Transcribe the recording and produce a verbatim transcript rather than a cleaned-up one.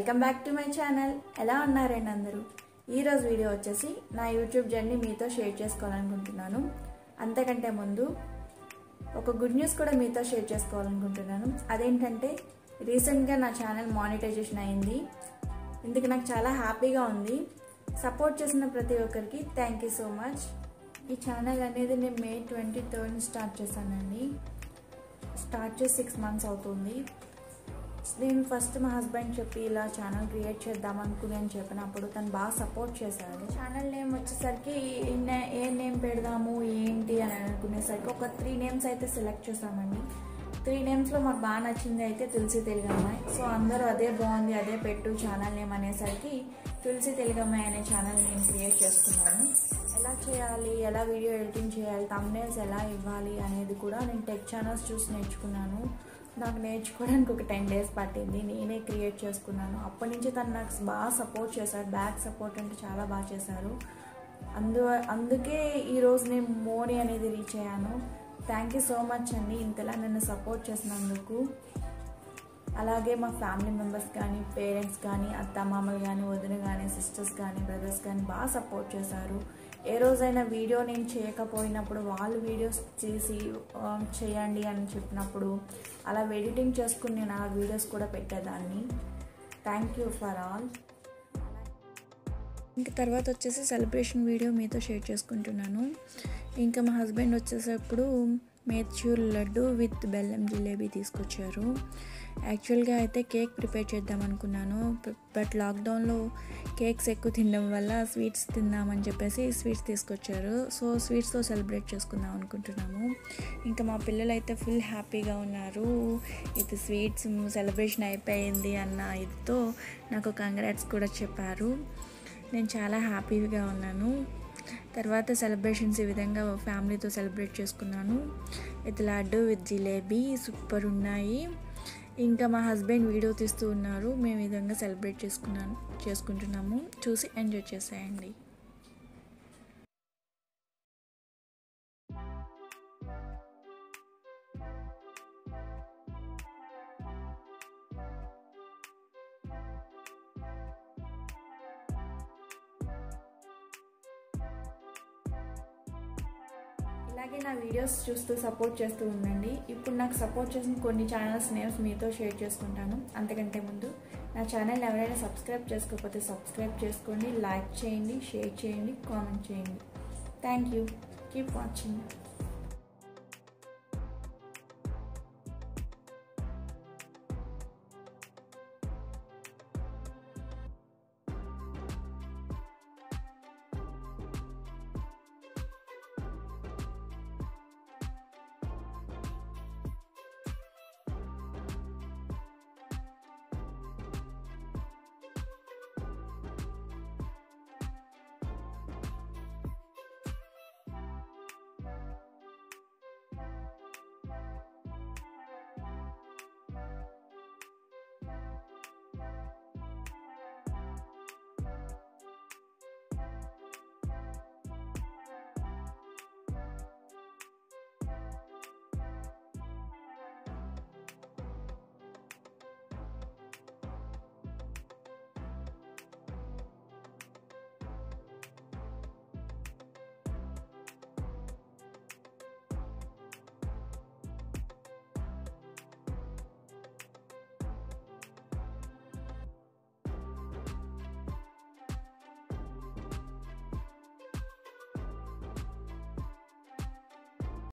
Welcome back to my channel. ఎలా ఉన్నారండి అందరూ? ఈరోజు వీడియో వచ్చేసి నా యూట్యూబ్ జర్నీ మీతో షేర్ చేసుకోవాలనుకుంటున్నాను. అంతకంటే ముందు ఒక గుడ్ న్యూస్ కూడా మీతో షేర్ చేసుకోవాలనుకుంటున్నాను. అదేంటంటే రీసెంట్గా నా ఛానల్ మానిటైజేషన్ అయింది. ఇందుకు నాకు చాలా హ్యాపీగా ఉంది. సపోర్ట్ చేసిన ప్రతి ఒక్కరికి థ్యాంక్ యూ సో మచ్. ఈ ఛానల్ అనేది నేను మే ట్వంటీ థర్డ్ స్టార్ట్ చేశానండి. స్టార్ట్ చేసి సిక్స్ మంత్స్ అవుతుంది. నేను ఫస్ట్ మా హస్బెండ్ చెప్పి ఇలా ఛానల్ క్రియేట్ చేద్దాం అనుకుని అని చెప్పినప్పుడు తను బాగా సపోర్ట్ చేశాడు. ఛానల్ నేమ్ వచ్చేసరికి ఏ నేమ్ పెడదాము ఏంటి అని అనుకునేసరికి ఒక త్రీ నేమ్స్ అయితే సెలెక్ట్ చేసామండి. త్రీ నేమ్స్లో మాకు బాగా నచ్చింది అయితే తులసి తెలుగమ్మాయి. సో అందరూ అదే బాగుంది, అదే పెట్టు ఛానల్ నేమ్ అనేసరికి తులసి తెలుగమ్మాయి అనే ఛానల్ నేను క్రియేట్ చేసుకున్నాను. ఎలా చేయాలి, ఎలా వీడియో ఎడిటింగ్ చేయాలి, థంబ్నెయిల్స్ ఎలా ఇవ్వాలి అనేది కూడా నేను టెక్ ఛానల్స్ చూసి నేర్చుకున్నాను. నాకు నేర్చుకోవడానికి ఒక టెన్ డేస్ పట్టింది. నేనే క్రియేట్ చేసుకున్నాను. అప్పటి నుంచి తను నాకు బాగా సపోర్ట్ చేశారు. బ్యాక్ సపోర్ట్ అంటే చాలా బాగా చేశారు. అందు అందుకే ఈరోజు నేను మోనీ అనేది రీచ్ అయ్యాను. థ్యాంక్ యూ సో మచ్ అండి ఇంతలా నన్ను సపోర్ట్ చేసినందుకు. అలాగే మా ఫ్యామిలీ మెంబర్స్ కానీ, పేరెంట్స్ కానీ, అత్త మామలు కానీ, వదిన కానీ, సిస్టర్స్ కానీ, బ్రదర్స్ కానీ బాగా సపోర్ట్ చేశారు. ఏ రోజైనా వీడియో నేను చేయకపోయినప్పుడు వాళ్ళు వీడియోస్ చేసి చేయండి అని చెప్పినప్పుడు అలా ఎడిటింగ్ చేసుకుని నేను ఆ వీడియోస్ కూడా పెట్టేదాన్ని. Thank you for all. ఇంకా తర్వాత వచ్చేసి సెలబ్రేషన్ వీడియో మీతో షేర్ చేసుకుంటున్నాను. ఇంకా మా హస్బెండ్ వచ్చేసప్పుడు మేచూర్ లడ్డు విత్ బెల్లం జిలేబీ తీసుకొచ్చారు. యాక్చువల్గా అయితే కేక్ ప్రిపేర్ చేద్దాం అనుకున్నాను. బట్ లాక్డౌన్లో కేక్స్ ఎక్కువ తినడం వల్ల స్వీట్స్ తిందామని చెప్పేసి స్వీట్స్ తీసుకొచ్చారు. సో స్వీట్స్తో సెలబ్రేట్ చేసుకుందాం అనుకుంటున్నాము. ఇంకా మా పిల్లలు అయితే ఫుల్ హ్యాపీగా ఉన్నారు. ఇది స్వీట్స్ సెలబ్రేషన్ అయిపోయింది అన్న ఇదితో నాకు కంగ్రాట్స్ కూడా చెప్పారు. నేను చాలా హ్యాపీగా ఉన్నాను. తర్వాత సెలబ్రేషన్స్ ఈ విధంగా ఫ్యామిలీతో సెలబ్రేట్ చేసుకున్నాను. ఇది లడ్డు విత్ జిలేబీ సూపర్ ఉన్నాయి. ఇంకా మా హస్బెండ్ వీడియో తీస్తూ ఉన్నారు. మేము ఈ విధంగా సెలబ్రేట్ చేసుకున్నాను చేసుకుంటున్నాము. చూసి ఎంజాయ్ చేసేయండి. ఇలాగే నా వీడియోస్ చూస్తూ సపోర్ట్ చేస్తూ ఉండండి. ఇప్పుడు నాకు సపోర్ట్ చేసిన కొన్ని ఛానల్స్ నేమ్స్ మీతో షేర్ చేసుకుంటాను. అంతకంటే ముందు నా ఛానల్ ఎవరైనా సబ్స్క్రైబ్ చేసుకోకపోతే సబ్స్క్రైబ్ చేసుకోండి, లైక్ చేయండి, షేర్ చేయండి, కామెంట్ చేయండి. Thank you. Keep watching.